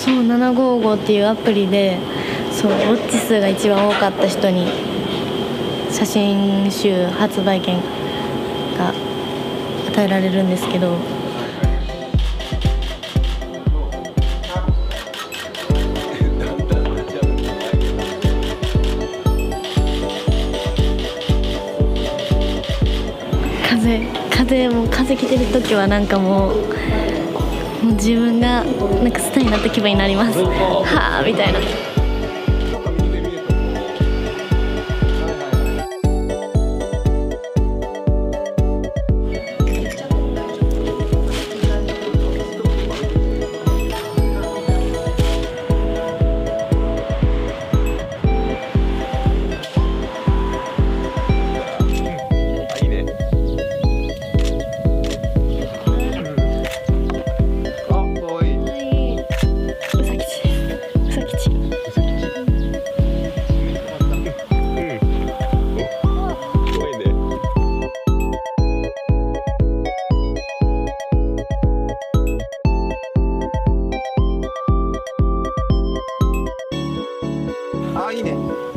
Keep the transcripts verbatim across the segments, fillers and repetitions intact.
そうななごーごーっていうアプリで、そうウォッチ数が一番多かった人に写真集発売権が与えられるんですけど、風風も風来てる時はなんかもうもう自分がなんかスターになった気分になります。はあみたいな。 あ、いいね。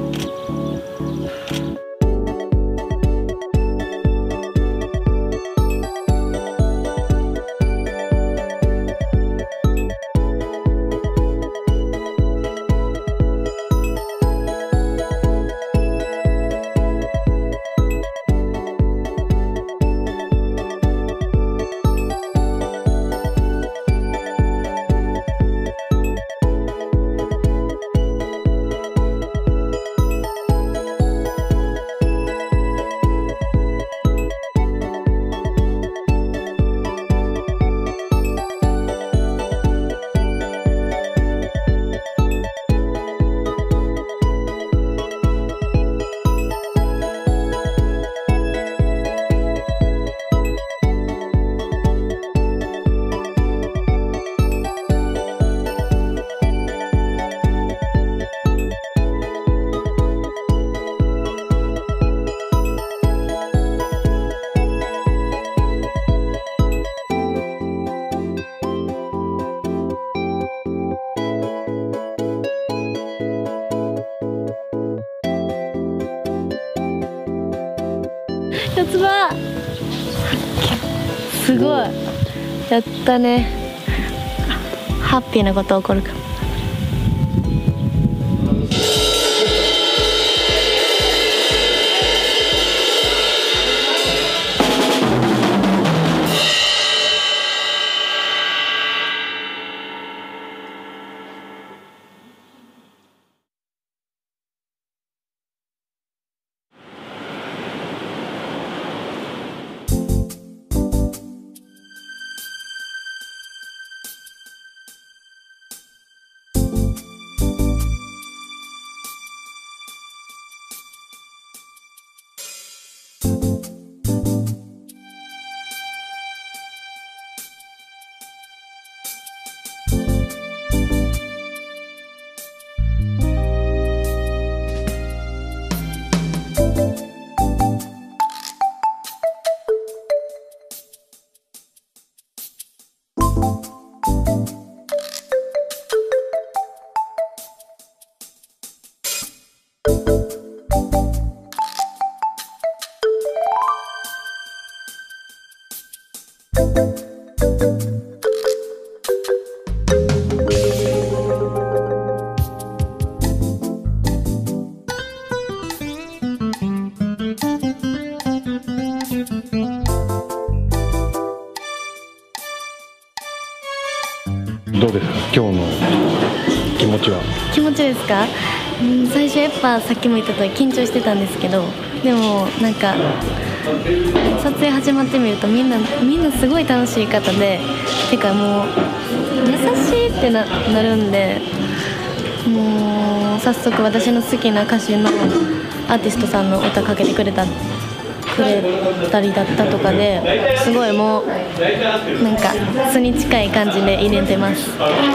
四つ葉すごいやったね。ハッピーなこと起こるかも。 どうですか、今日の気持ちは。 気持ちですか？うん、最初やっぱさっきも言った通り緊張してたんですけど、でもなんか撮影始まってみるとみんなみんなすごい楽しい方で、てかもう優しいってな、なるんで、もう早速私の好きな歌手のアーティストさんの歌かけてくれたくれたりだったとかで、すごいもうなんか素に近い感じで入れてます。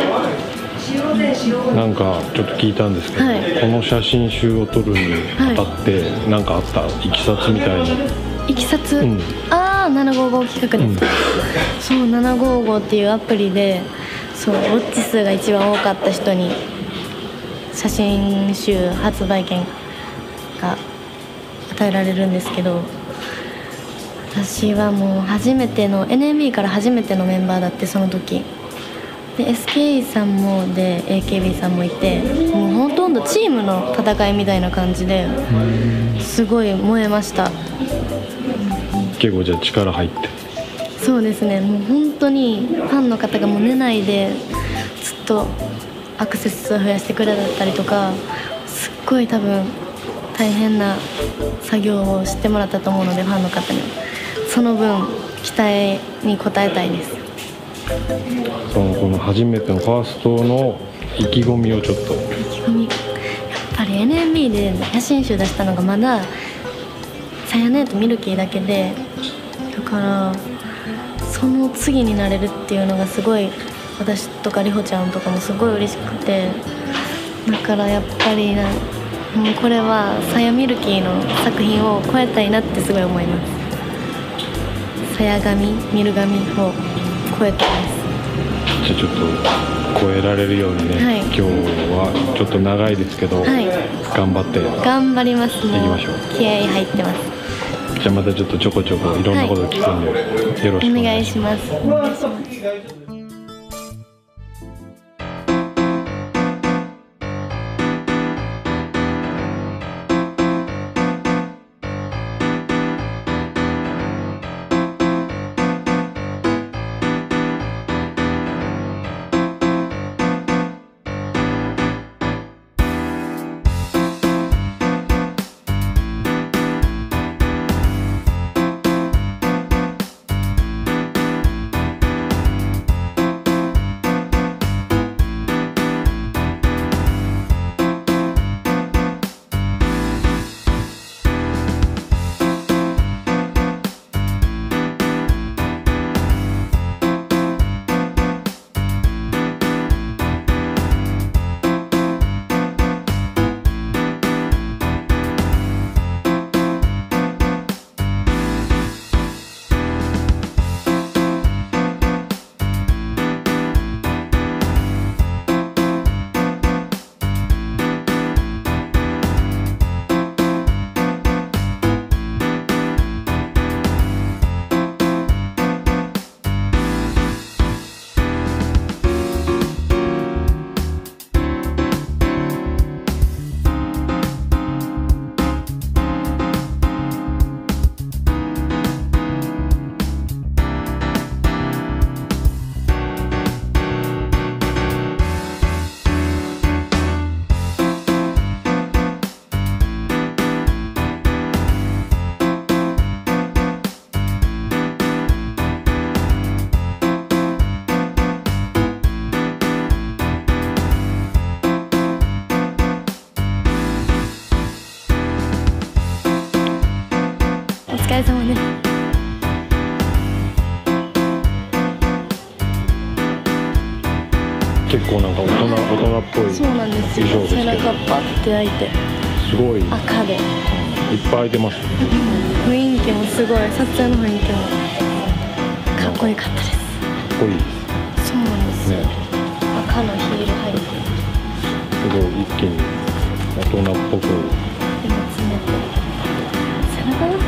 なんかちょっと聞いたんですけど、はい、この写真集を撮るにあたって何かあった、はい、いきさつみたいな。 いきさつ、うん、ああななごーごー企画です、うん、そうななごーごーっていうアプリで、 そうウォッチ数が一番多かった人に写真集発売権が与えられるんですけど、私はもう初めての エヌエービー から初めてのメンバーだって、その時で エスケーイー さんもで エーケービー さんもいて、もうほとんどチームの戦いみたいな感じですごい燃えました。 結構じゃあ力入って。 そうですね、もう本当にファンの方がもう寝ないでずっとアクセス数を増やしてくれだったりとか、すっごい多分大変な作業をしてもらったと思うので、ファンの方にその分期待に応えたいです。 そのこの初めてのファーストの意気込みをちょっと。意気込み、やっぱり エヌエービー で写真集出したのがまださやねとミルキーだけで、だからその次になれるっていうのがすごい、私とかりほちゃんとかもすごい嬉しくて、だからやっぱりな、もうこれはさやミルキーの作品を超えたいなってすごい思います。さや神ミル神を超えたいです。 じゃあちょっと超えられるようにね、はい、今日はちょっと長いですけど、はい、頑張って頑張ります。 もう行きましょう。 気合い入ってます。 じゃあまたちょっとちょこちょこいろんなこと聞くんで、はい、よろしくお願いします。 お願いします。お疲れ様です。 結構なんか大人大人っぽい。 そうなんですよ。背中パッて開いて。 すごい。 赤で。いっぱい開いてます。 雰囲気もすごい、撮影の雰囲気もかっこよかったです。かっこいい。 そうなんですよ。ね、赤のヒール履いて。 すごい一気に大人っぽく。 でも詰めて。背中が。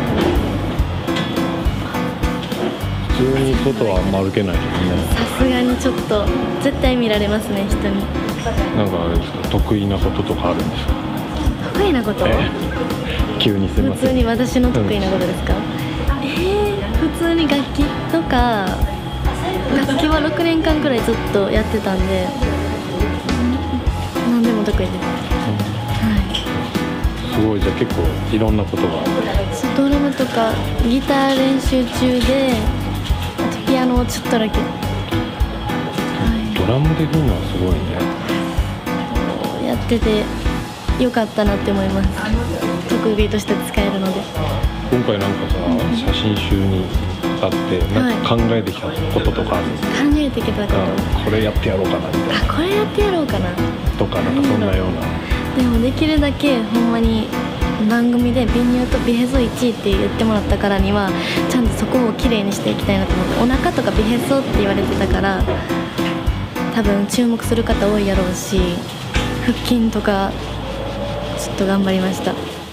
普通に外は歩けないですね。 さすがにちょっと絶対見られますね、人に。 なんかあれですか、得意なこととかあるんですか？ 得意なこと？ 急にすみません。 普通に私の得意なことですか？うん、えー、普通に楽器とか、楽器はろくねんかんくらいずっとやってたんで、何でも得意です。うん、はい。 すごい、じゃあ結構いろんなことが。 ドラムとかギター練習中で。ピアノをちょっとだけ、はい、 ドラムできるのはすごいね。やっててよかったなって思います。特技として使えるので。 今回なんかさ、写真集にあってなんか考えてきたこととかあるんですか？ 考えてきたこと、 これやってやろうかなみたいな。 あ、これやってやろうかなとか、なんかそんなような。 でもできるだけほんまに番組で美乳と美へそいちいって言ってもらったからにはちゃんとそこをきれいにしていきたいなと思って、お腹とか美へそって言われてたから、 多分注目する方多いやろうし、腹筋とかちょっと頑張りました。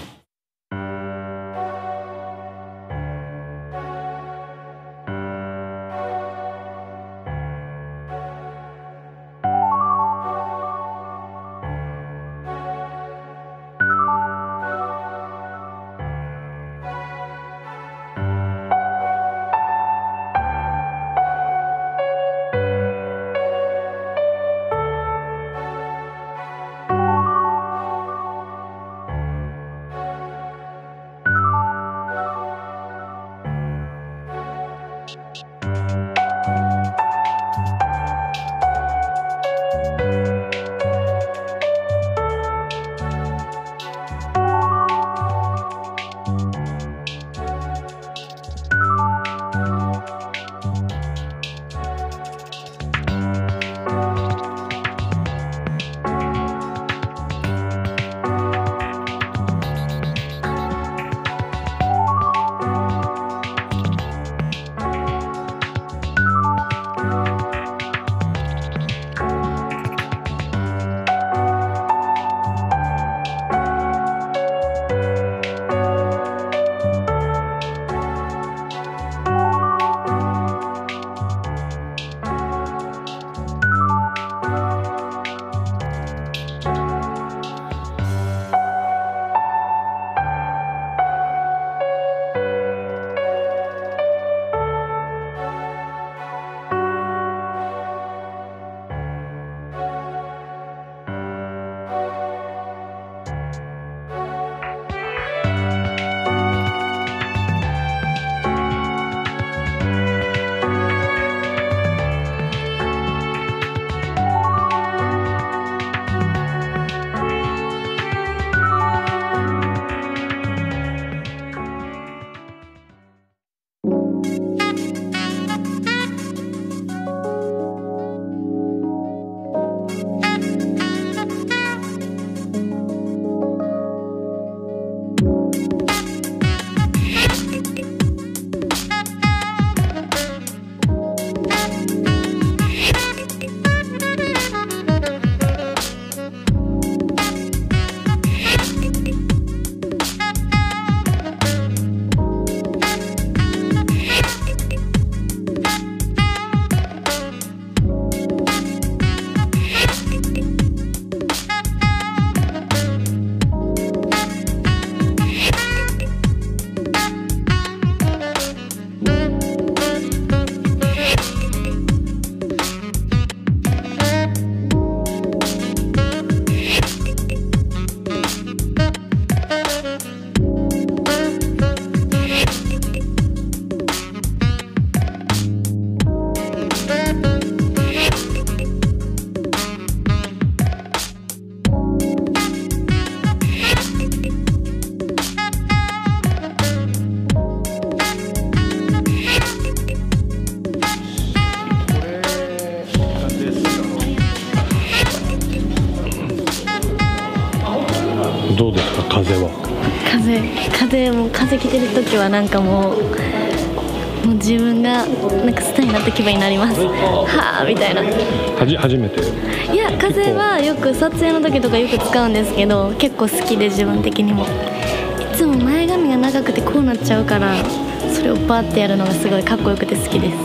どうですか、風は？ 風風も風来てる時はなんかもうもう自分がなんかスターになった気分になります。はあみたいな。 はじ初めて？ いや、風はよく撮影の時とかよく使うんですけど、結構好きで自分的にも。いつも前髪が長くてこうなっちゃうから、それをバーってやるのがすごいかっこよくて好きです。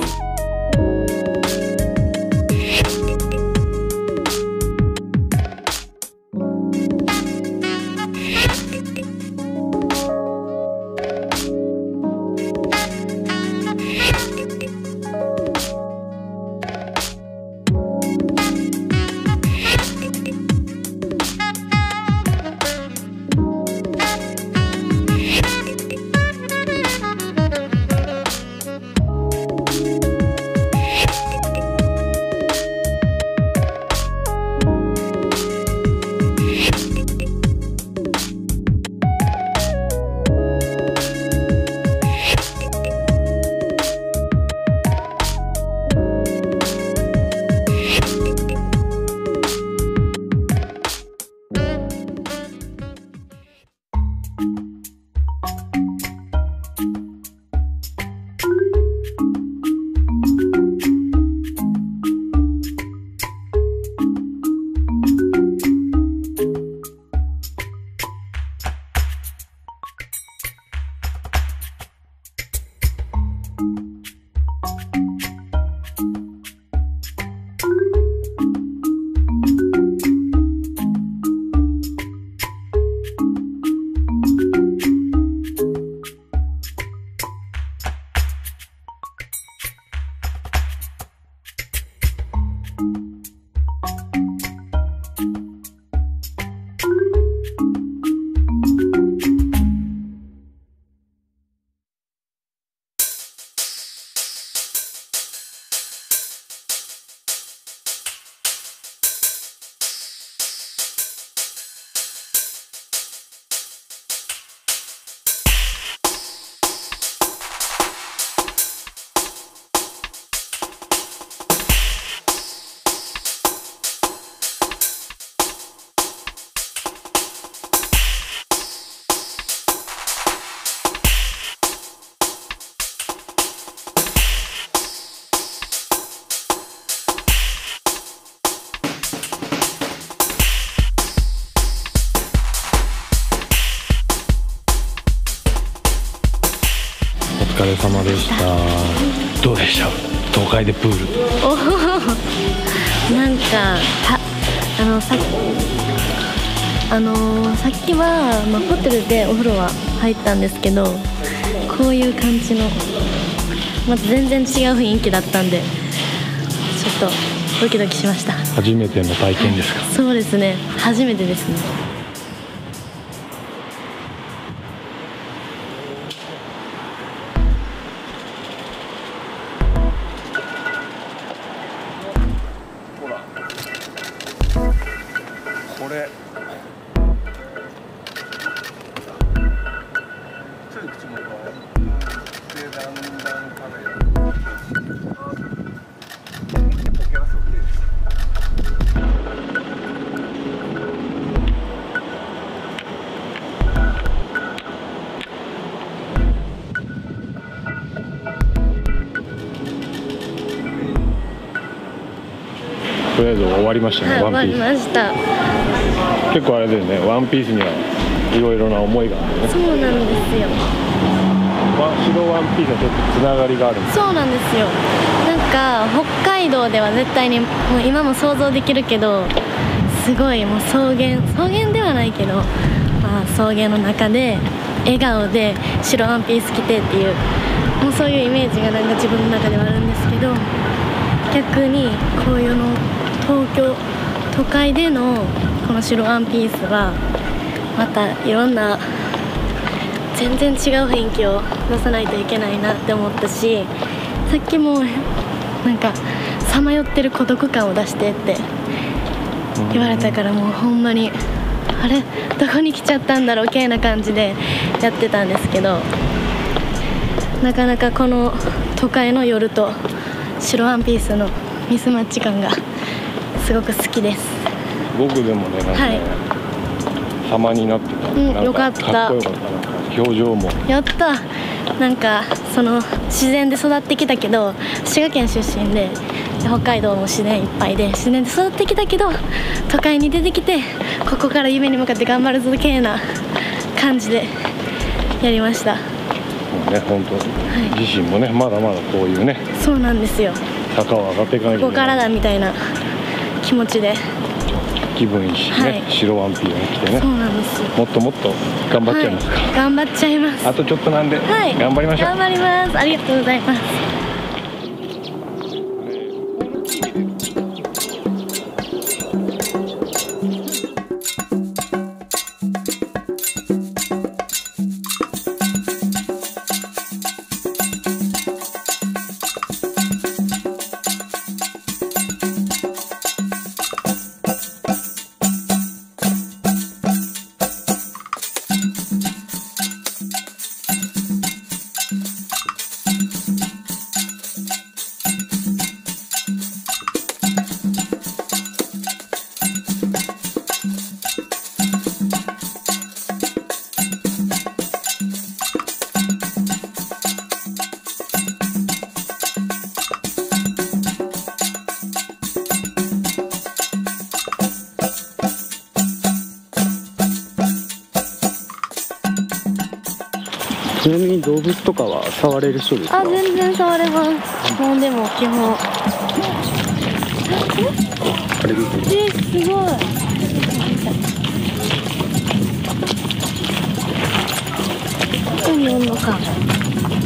お疲れ様でした。どうでした？東海でプール。 おお、なんかたあのさあのー、さっきは、まあ、ホテルでお風呂は入ったんですけど、こういう感じのまた全然違う雰囲気だったんで、ちょっとドキドキしました。 初めての体験ですか？ そうですね、初めてですね。 これとりあえず終わりましたね、 はい、 ワンピース。 終わりました。 結構あれだよね、ワンピースにはいろいろな思いがあるよね。 そうなんですよ。 ワン白ワンピースはちょっとつながりがあるんです。 そうなんですよ。なんか北海道では絶対にもう今も想像できるけど、すごいもう草原草原ではないけど、まあ、草原の中で笑顔で白ワンピース着てっていう、もうそういうイメージがなんか自分の中ではあるんですけど、逆にこういうの東京都会でのこの白ワンピースはまたいろんな全然違う雰囲気を出さないといけないなって思ったし、さっきもなんかさまよってる孤独感を出してって言われたから、もうほんまにあれどこに来ちゃったんだろう系な感じでやってたんですけど、なかなかこの都会の夜と白ワンピースのミスマッチ感がすごく好きです。 僕でもね、なんかね、はい、様になってた。 うん、よかった。 かっこよかったな。表情も。 やった。なんかその自然で育ってきたけど、滋賀県出身で北海道も自然いっぱいで自然で育ってきたけど、都会に出てきてここから夢に向かって頑張るぞ系な感じでやりました。 ね、本当、はい、自身もね、まだまだこういうね、 そうなんですよ、 坂を上がっていかなきゃいけない、 ここからだみたいな気持ちで気分いいしね、はい、白ワンピース着てね、 そうなんですよ、 もっともっと頑張っちゃいますか、 はい、頑張っちゃいます。 あとちょっとなんで、はい、頑張りましょう。 頑張ります。ありがとうございます。 ちなみに動物とかは触れる人ですか？ あ、全然触れます。もうでも基本。 あれですね。 えー、すごい。海おんのか。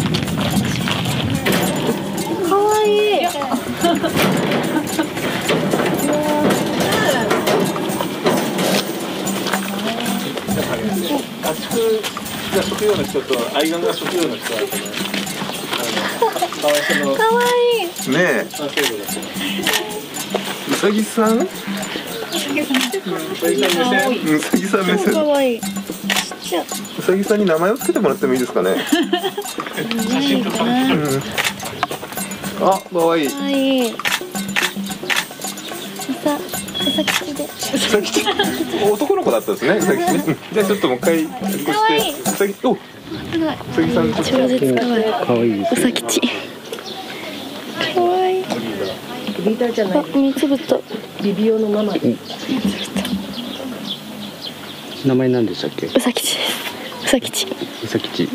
かわいい。 食用の人と愛玩が食用の人だとね、かわいそうの。 かわいい。 ねえ。うさぎさん？うさぎさん目線。うさぎさん目線。 かわいい。 うさぎさんに名前をつけてもらってもいいですかね。 写真とか。 うん、あ、かわいい。 かわいい。うさ、うさぎちで。 うさぎち。男の子だったんですね。うさぎち。じゃあちょっともう一回。かわいい。うさぎ、お。うさぎさん。 超絶かわいい。 かわいいです。 うさぎち。かわいい。 リーダーじゃない。 あ、目つぶった。 ビビオのママで。 名前何でしたっけ？ うさぎちです。うさぎち。 うさぎち。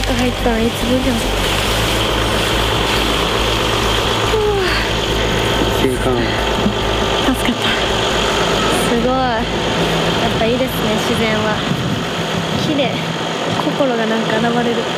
中入ったのいつぶりだ。 景観助かった。すごい、やっぱいいですね、自然は綺麗。心がなんか現れる。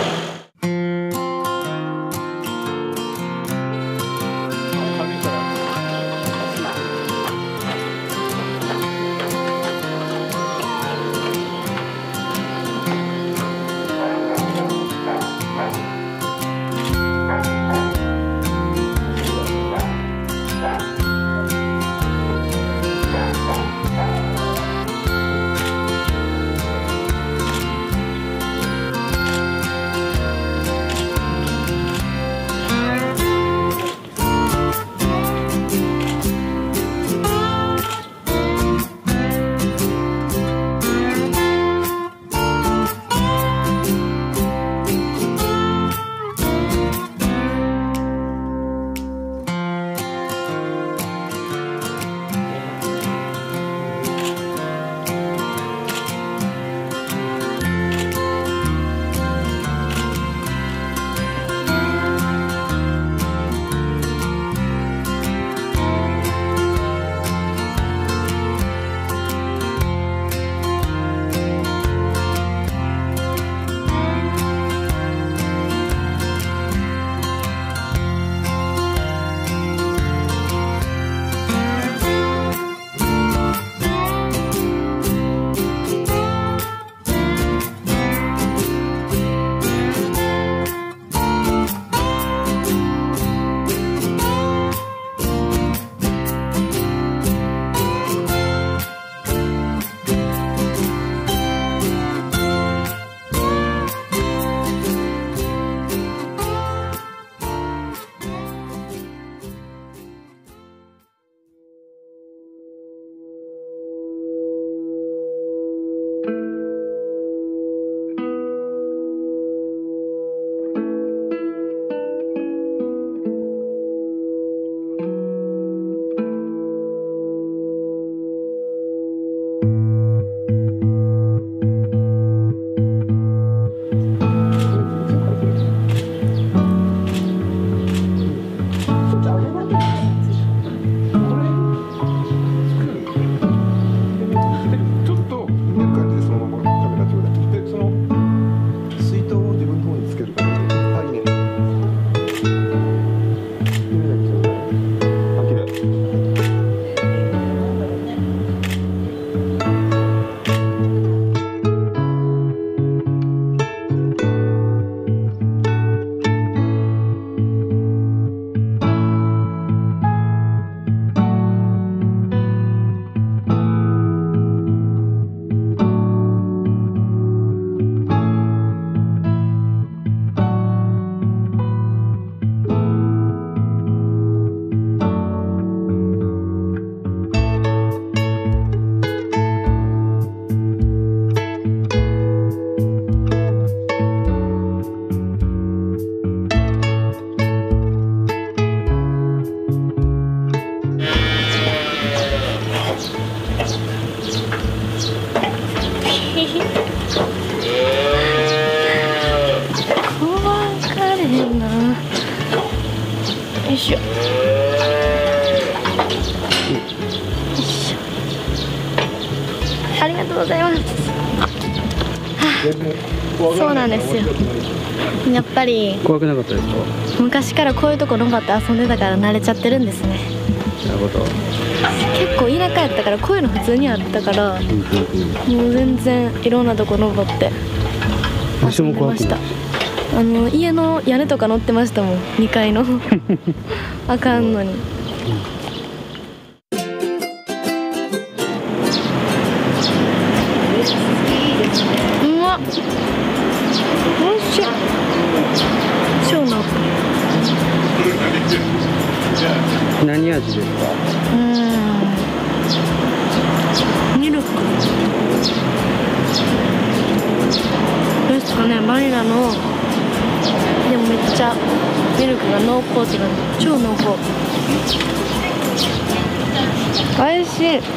しょ。よいしょ。ありがとうございます。はあ、そうなんですよ。やっぱり怖くなかったですか？ 昔からこういうとこ登って遊んでたから慣れちゃってるんですね。 なるほど。 結構田舎やったからこういうの普通にあったから、もう全然いろんなとこ登って遊んでました。あの家の屋根とか乗ってましたもん、にかいのあかんのに。うまっ、おいしい。超濃厚。 何味ですか？ うーん、ミルクですかね。バニラのでもめっちゃミルクが濃厚っていうか超濃厚。おいしい。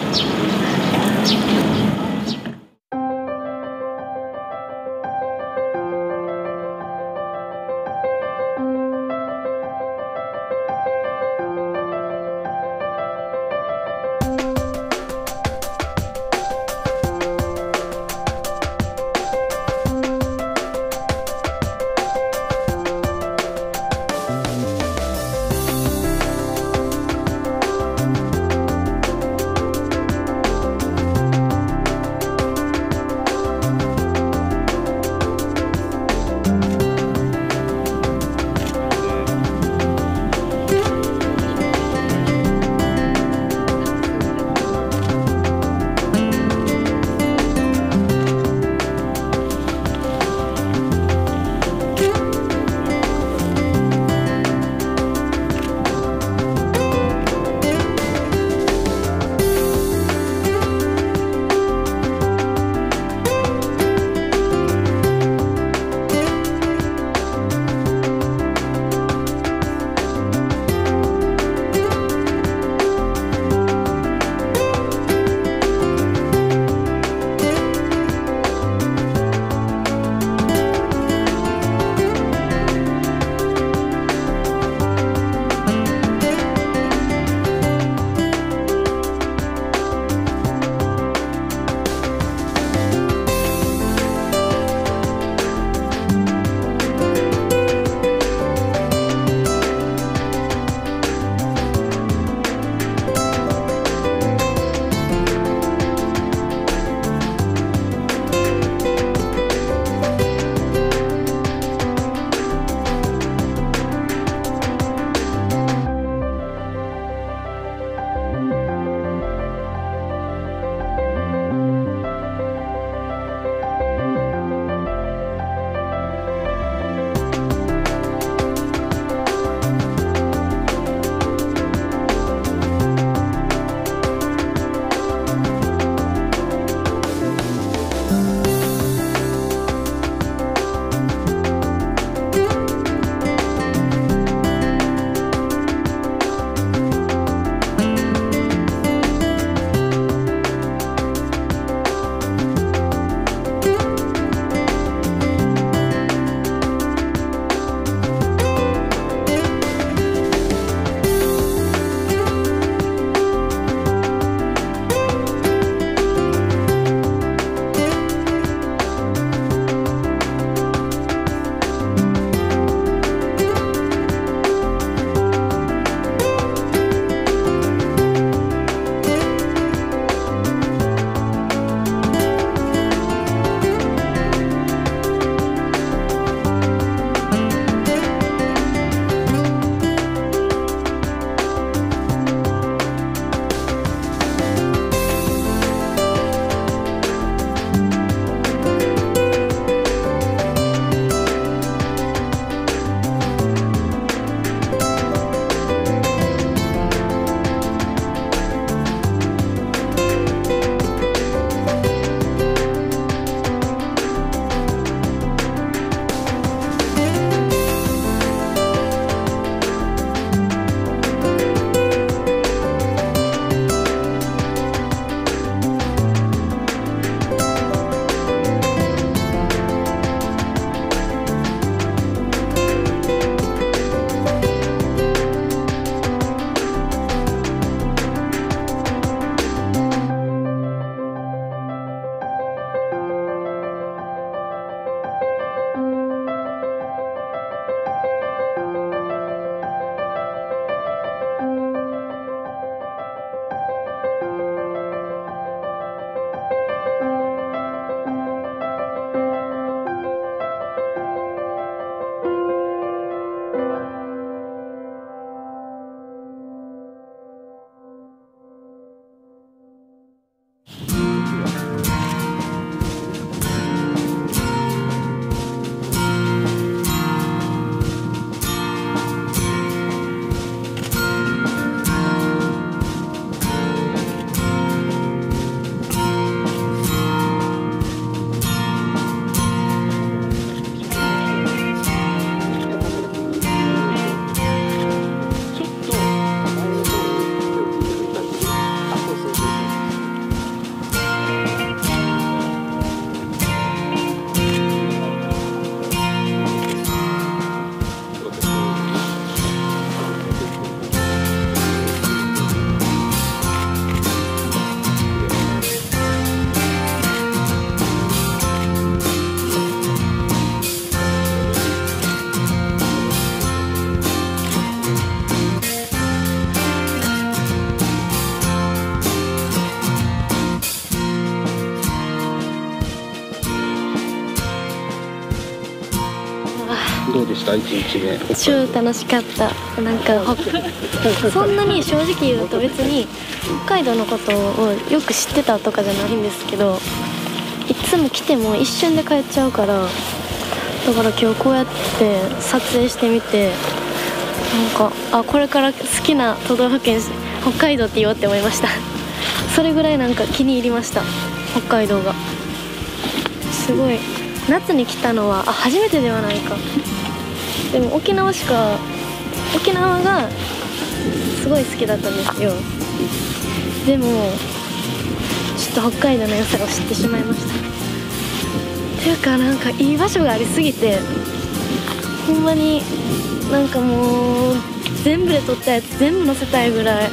したいちにちめ？ 超楽しかった。なんかほそんなに正直言うと別に北海道のことをよく知ってたとかじゃないんですけど、いつも来ても一瞬で帰っちゃうから、だから今日こうやって撮影してみて、なんかあこれから好きな都道府県北海道って言おうって思いました。それぐらいなんか気に入りました、北海道が。すごい夏に来たのはあ初めてではないか。でも沖縄しか沖縄がすごい好きだったんですよ。でもちょっと北海道の良さを知ってしまいました。っていうかなんかいい場所がありすぎて、ほんまになんかもう全部で撮ったやつ全部載せたいぐらい。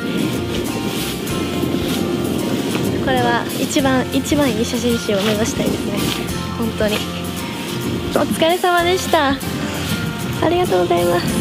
これは一番一番いい写真集を目指したいですね、本当に。お疲れ様でした。ありがとうございます。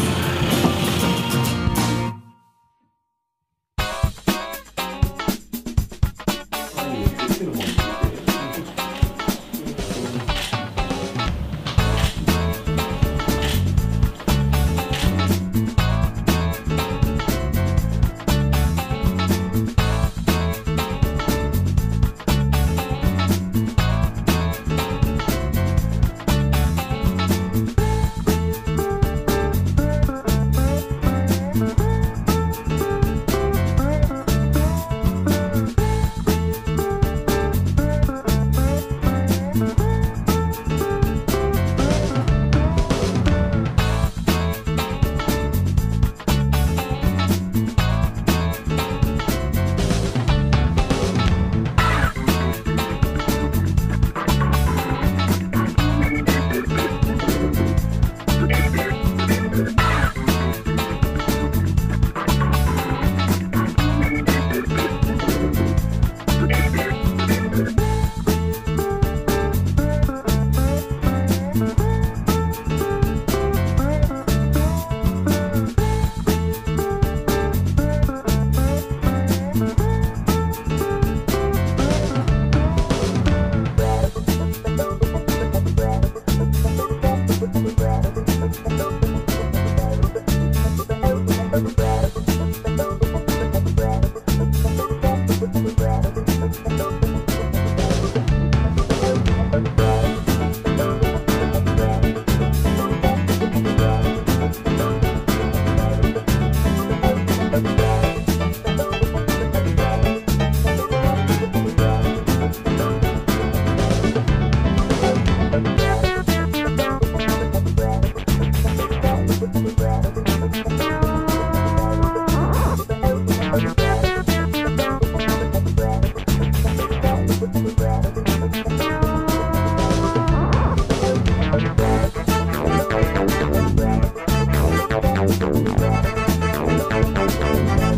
We'll be right back.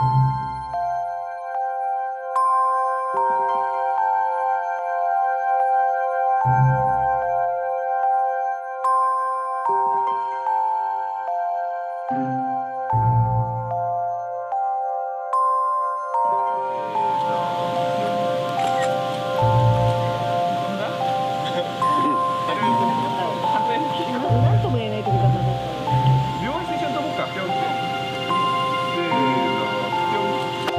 なんとも言えないとこがまだ病院一緒に飛ぼうか。病院せーの。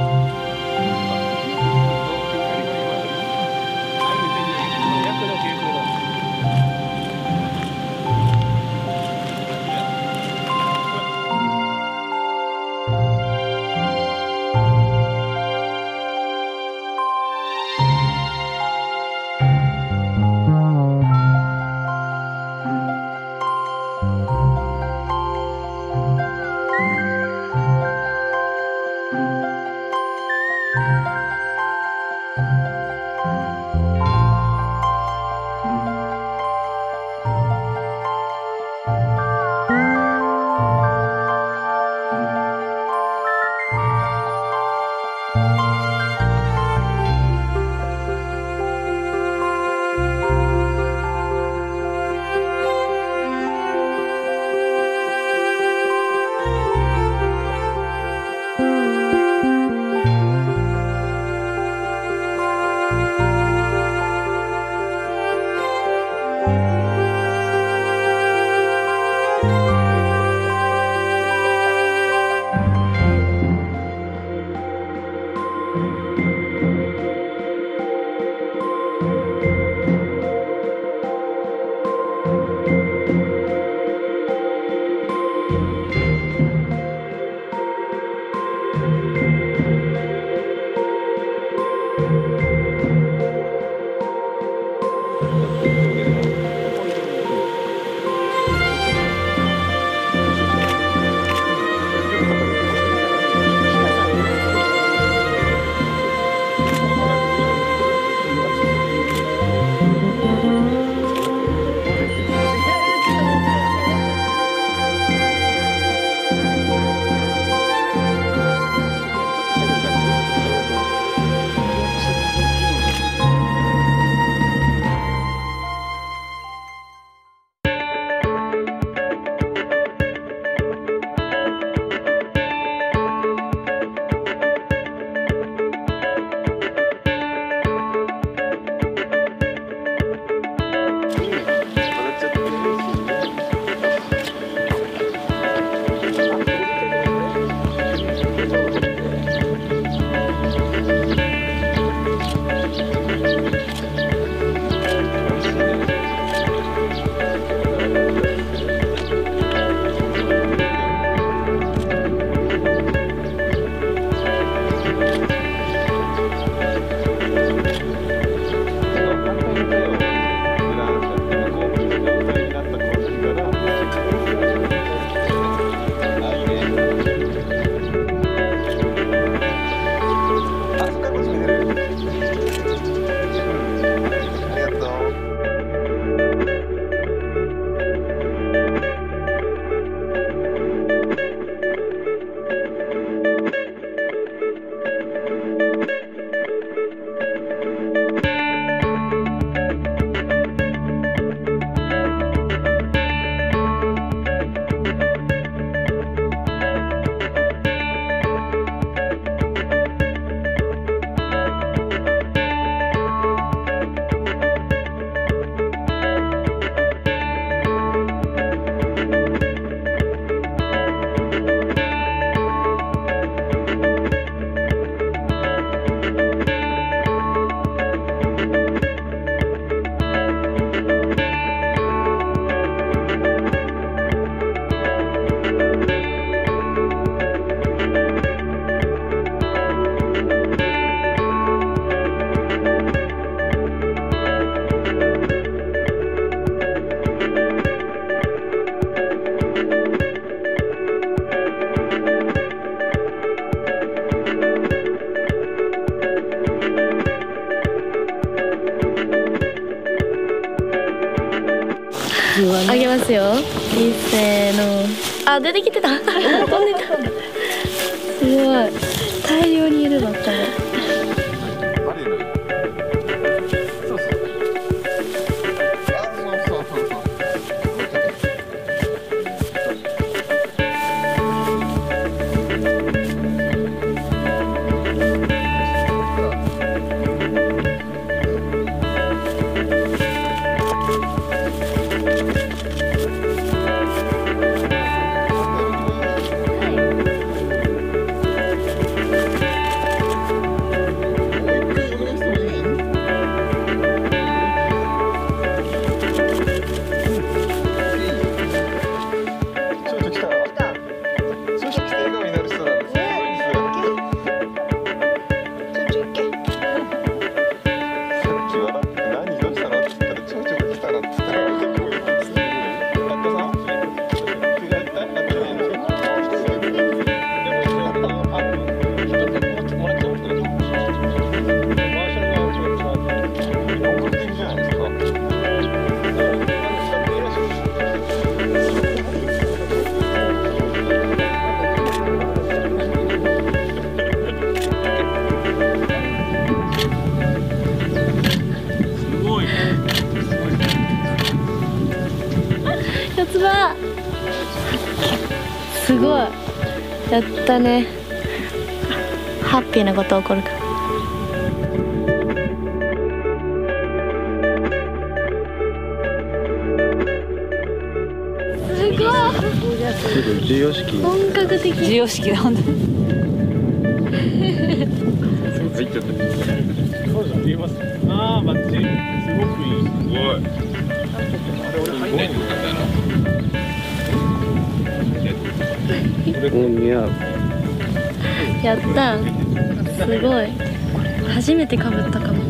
あげますよ。いっせーの。あ、出てきてた。飛んでた。すごい。 大量にいるのってバレる。そうそう。あ、そうそうそうそう。 四つ葉すごいやったね。ハッピーなこと起こるから。すごい授与式本格的。 授与式だ。本当に。 入っちゃった。そうじゃん、見えます。ああ、バッチリ。すごくいい。すごい。あれ、俺入んないんだよな。 もう似合う。 やったすごい初めてかぶったかも。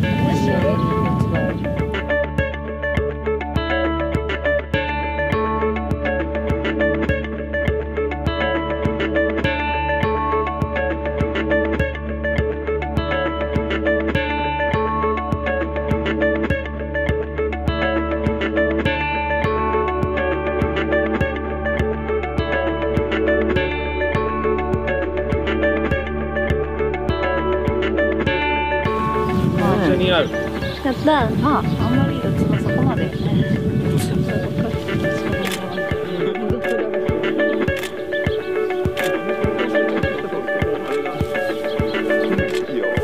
似合う。 やったまああんまり四つ葉そこまで。 いいよ。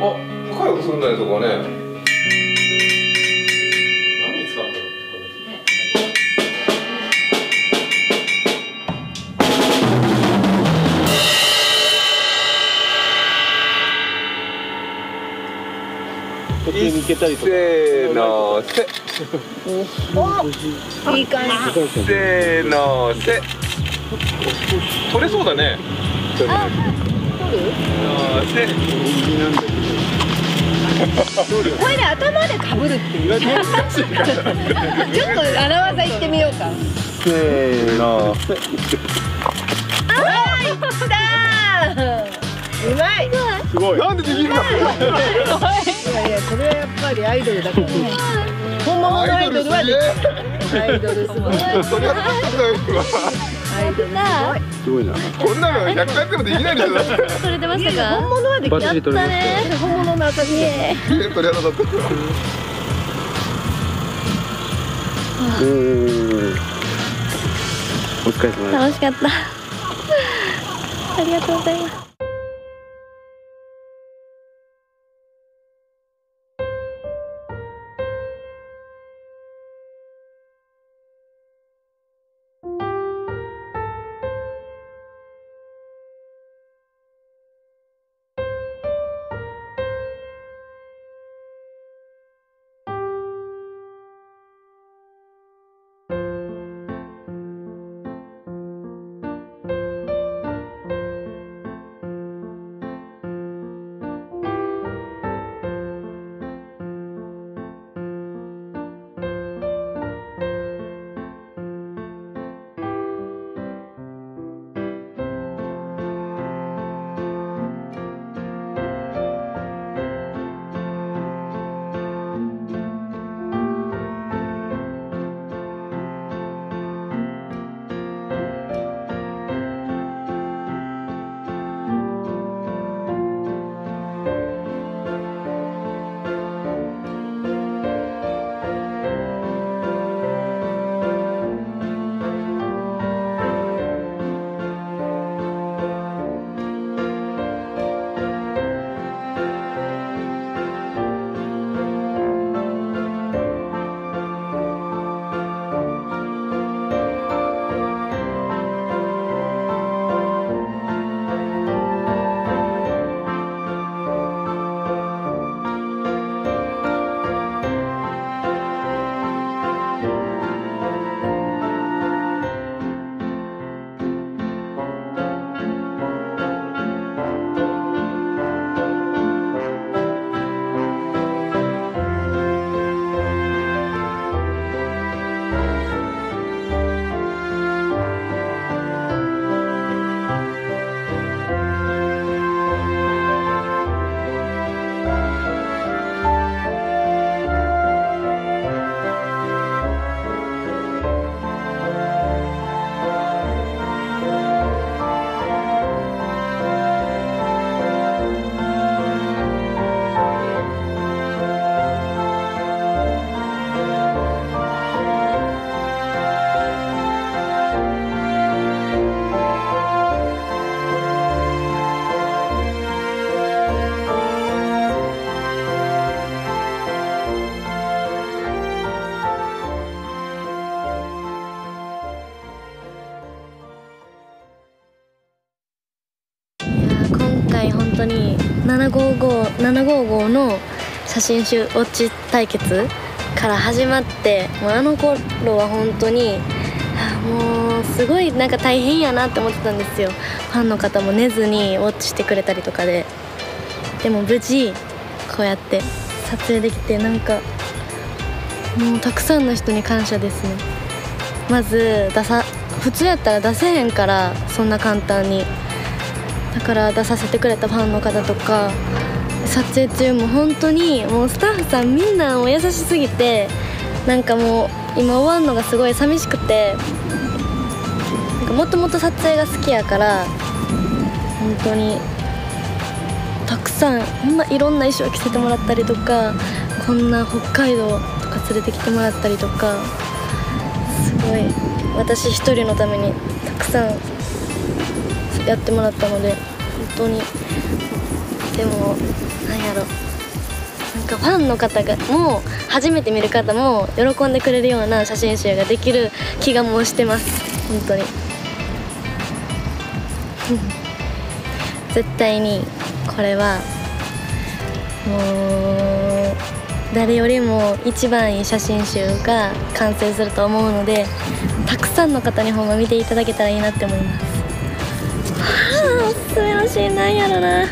あ、高い音するんだね、そこはね。何に使うんだろう。 途中に行けたりとか。 せーの、せ。 いい感じ。 せーの、せ。取れそうだね。取る。あ、せ。 これね、頭でかぶるっていう。ちょっと荒技いってみようか。 せーの、せ。 あー、いったー。うまい。 すごい。なんでできるの。 いやいや、これはやっぱりアイドルだからね。本物のアイドルはできる。アイドルすごい。 それはすごいわ。 アイドルすごいな。 こんなのひゃっかいやってもできないでしょ。 撮れてましたか？ 本物はできる。 バッチリ撮れましたよ。 本物の私ね。 鳥肌だった。 おー。お疲れ様です。 楽しかった。ありがとうございます。本当にななごーごー、ななごーごーの写真集ウォッチ対決から始まって、もうあの頃は本当にもうすごいなんか大変やなって思ってたんですよ。ファンの方も寝ずにウォッチしてくれたりとかで、でも無事こうやって撮影できて、なんかもうたくさんの人に感謝ですね。まず出さ普通やったら出せへんから、そんな簡単にだから出させてくれたファンの方とか、撮影中も本当にもうスタッフさんみんなお優しすぎて、なんかもう今終わんのがすごい寂しくて、もともと撮影が好きやから本当にたくさんほんまいろんな衣装着せてもらったりとか、こんな北海道とか連れてきてもらったりとか、すごい私一人のためにたくさんやってもらったので、本当にでもなんやろ、なんかファンの方がも初めて見る方も喜んでくれるような写真集ができる気がもうしてます、本当に絶対にこれはもう誰よりも一番いい写真集が完成すると思うので、たくさんの方にほんま見ていただけたらいいなって思います。はあ、おすすめのシーンなんやろな。う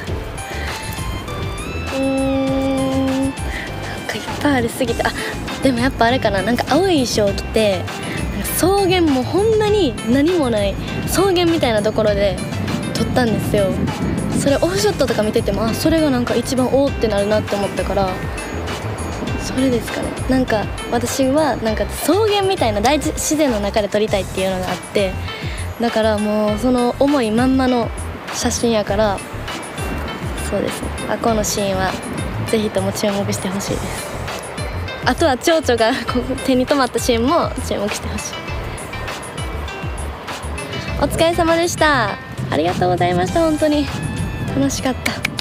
ーん、なんかいっぱいありすぎて、あ、でもやっぱあれかな、なんか青い衣装を着て草原もほんまに何もない草原みたいなところで撮ったんですよ。それオフショットとか見てても、あ、それがなんか一番おーってなるなって思ったから、それですかね。なんか私はなんか草原みたいな大自然の中で撮りたいっていうのがあって、だからもうその思いまんまの写真やから、そうですね、あ、このシーンはぜひとも注目してほしいです。あとは蝶々がこう手に留まったシーンも注目してほしい。お疲れ様でした。ありがとうございました。本当に楽しかった。